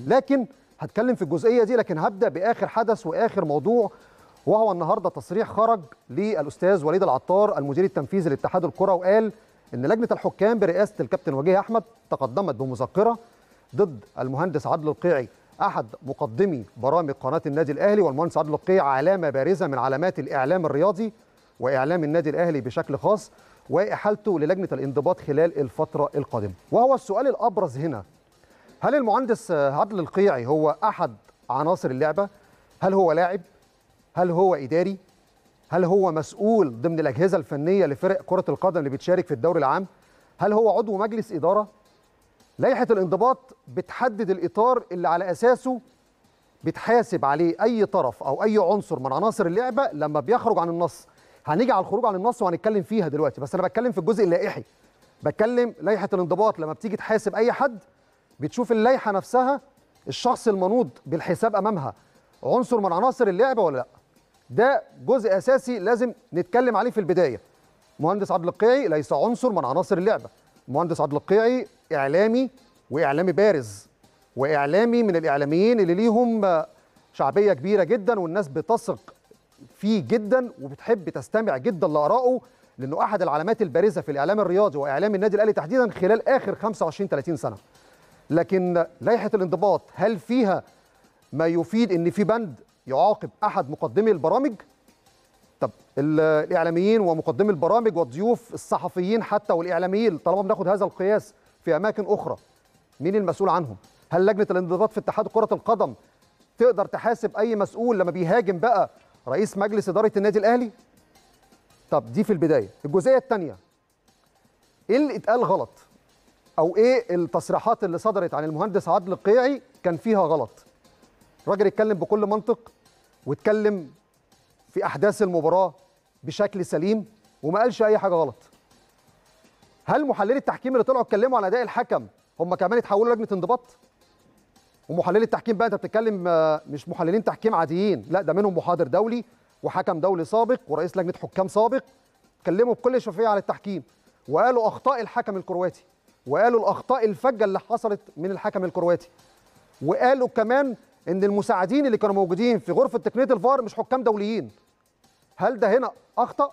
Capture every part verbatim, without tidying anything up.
لكن هتكلم في الجزئيه دي، لكن هبدا باخر حدث واخر موضوع، وهو النهارده تصريح خرج للاستاذ وليد العطار المدير التنفيذي لاتحاد الكره، وقال ان لجنه الحكام برئاسه الكابتن وجيه احمد تقدمت بمذكره ضد المهندس عادل القيعي احد مقدمي برامج قناه النادي الاهلي. والمهندس عادل القيعي علامه بارزه من علامات الاعلام الرياضي واعلام النادي الاهلي بشكل خاص، واحالته للجنه الانضباط خلال الفتره القادمه. وهو السؤال الابرز هنا، هل المهندس عادل القيعي هو احد عناصر اللعبه؟ هل هو لاعب؟ هل هو اداري؟ هل هو مسؤول ضمن الاجهزه الفنيه لفرق كره القدم اللي بتشارك في الدوري العام؟ هل هو عضو مجلس اداره؟ لائحه الانضباط بتحدد الاطار اللي على اساسه بتحاسب عليه اي طرف او اي عنصر من عناصر اللعبه لما بيخرج عن النص. هنيجي على الخروج عن النص وهنتكلم فيها دلوقتي، بس انا بتكلم في الجزء اللائحي. بتكلم لائحه الانضباط لما بتيجي تحاسب اي حد بتشوف اللائحه نفسها الشخص المنوط بالحساب امامها عنصر من عناصر اللعبه ولا لا. ده جزء اساسي لازم نتكلم عليه في البدايه. مهندس عادل القيعي ليس عنصر من عناصر اللعبه. مهندس عادل القيعي اعلامي، واعلامي بارز، واعلامي من الاعلاميين اللي ليهم شعبيه كبيره جدا، والناس بتثق فيه جدا وبتحب تستمع جدا لارائه، لانه احد العلامات البارزه في الاعلام الرياضي واعلام النادي الاهلي تحديدا خلال اخر خمسة وعشرين ثلاثين سنه. لكن لائحه الانضباط هل فيها ما يفيد ان في بند يعاقب احد مقدمي البرامج؟ طب الاعلاميين ومقدمي البرامج والضيوف الصحفيين حتى والاعلاميين، طالما بناخد هذا القياس في اماكن اخرى، مين المسؤول عنهم؟ هل لجنه الانضباط في اتحاد كره القدم تقدر تحاسب اي مسؤول لما بيهاجم بقى رئيس مجلس اداره النادي الاهلي؟ طب دي في البدايه. الجزئيه الثانيه، ايه اللي اتقال غلط؟ او ايه التصريحات اللي صدرت عن المهندس عادل القيعي كان فيها غلط؟ الراجل اتكلم بكل منطق، واتكلم في احداث المباراه بشكل سليم وما قالش اي حاجه غلط. هل محللي التحكيم اللي طلعوا اتكلموا عن اداء الحكم هم كمان اتحولوا لجنه انضباط؟ ومحللي التحكيم بقى انت بتتكلم مش محللين تحكيم عاديين، لا ده منهم محاضر دولي وحكم دولي سابق ورئيس لجنه حكام سابق، اتكلموا بكل شفافيه على التحكيم، وقالوا اخطاء الحكم الكرواتي، وقالوا الاخطاء الفجه اللي حصلت من الحكم الكرواتي، وقالوا كمان ان المساعدين اللي كانوا موجودين في غرفه تقنيه الفار مش حكام دوليين. هل ده هنا اخطا؟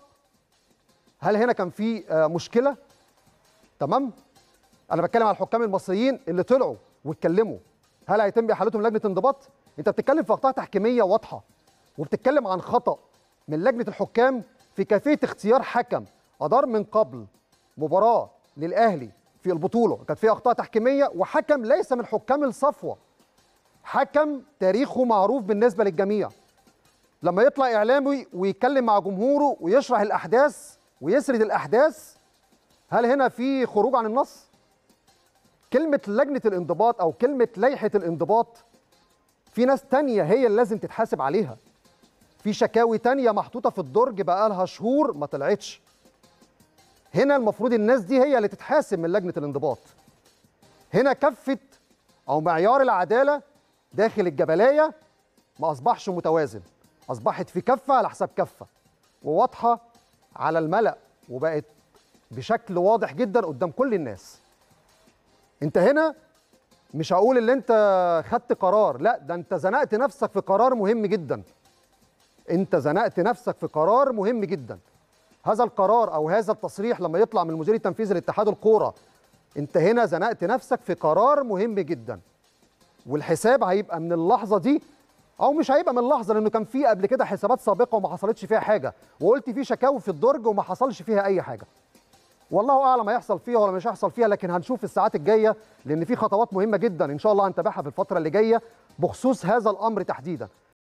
هل هنا كان في مشكله؟ تمام؟ انا بتكلم على الحكام المصريين اللي طلعوا واتكلموا، هل هيتم احالتهم لجنه انضباط؟ انت بتتكلم في اخطاء تحكيميه واضحه، وبتتكلم عن خطا من لجنه الحكام في كيفيه اختيار حكم ادار من قبل مباراه للاهلي في البطوله كانت فيها اخطاء تحكيميه، وحكم ليس من حكام الصفوه، حكم تاريخه معروف بالنسبه للجميع. لما يطلع اعلامي ويتكلم مع جمهوره ويشرح الاحداث ويسرد الاحداث، هل هنا في خروج عن النص؟ كلمه لجنه الانضباط او كلمه لائحه الانضباط في ناس تانية هي اللي لازم تتحاسب عليها. في شكاوي تانية محطوطه في الدرج بقالها شهور ما طلعتش. هنا المفروض الناس دي هي اللي تتحاسب من لجنه الانضباط. هنا كفه او معيار العداله داخل الجبلايه ما اصبحش متوازن، اصبحت في كفه على حساب كفه، وواضحه على الملأ، وبقت بشكل واضح جدا قدام كل الناس. انت هنا مش هقول اللي انت خدت قرار، لا ده انت زنقت نفسك في قرار مهم جدا. انت زنقت نفسك في قرار مهم جدا. هذا القرار او هذا التصريح لما يطلع من المدير التنفيذي لاتحاد الكوره، انت هنا زنقت نفسك في قرار مهم جدا. والحساب هيبقى من اللحظه دي، او مش هيبقى من اللحظه، لانه كان في قبل كده حسابات سابقه وما حصلتش فيها حاجه، وقلت في شكاوي في الدرج وما حصلش فيها اي حاجه. والله اعلم هيحصل فيها ولا مش هيحصل فيها، لكن هنشوف الساعات الجايه، لان في خطوات مهمه جدا ان شاء الله هنتابعها في الفتره اللي جايه بخصوص هذا الامر تحديدا.